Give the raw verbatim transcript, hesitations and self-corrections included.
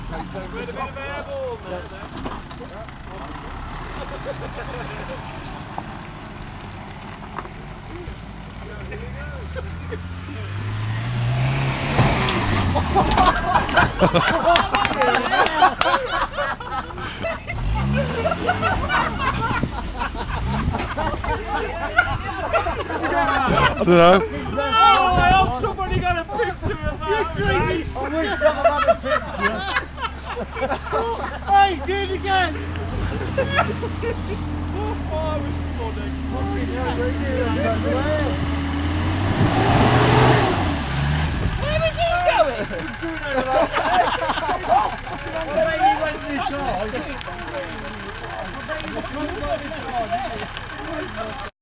Bit of airborne there. I don't know. Oh, I hope somebody got a picture of that. Nice. I wish someone had a picture. Hey, do it again. Oh, it was funny. Where was he going? I bet he went this hard. I bet he went this hard.